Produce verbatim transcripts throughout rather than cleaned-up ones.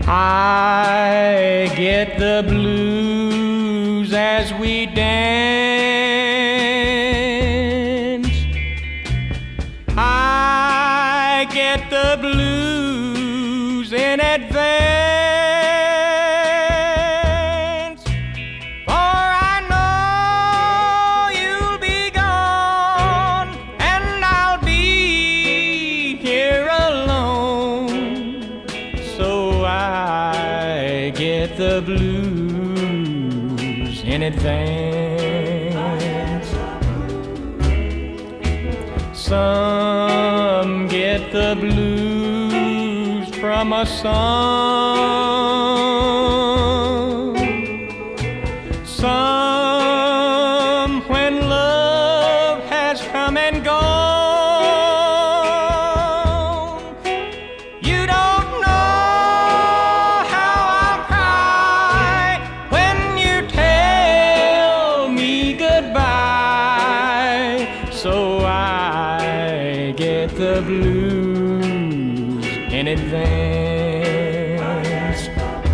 I get the blues as we dance. I get the blues in advance, for I know you'll be gone and I'll be here alone. So I get the blues in advance. Some get the blues from a song. Some when love has come and gone. You don't know how I'll cry when you tell me goodbye. So I get the blues in advance.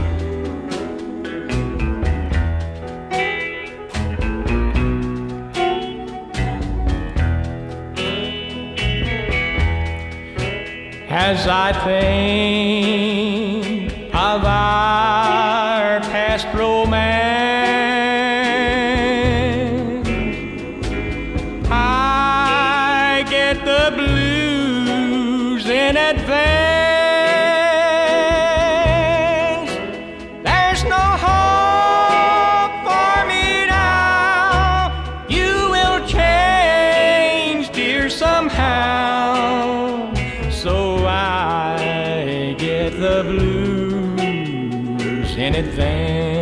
As I think of our past romance, I get the blues in advance. There's no hope for me now. You will change, dear, somehow. So I get the blues in advance.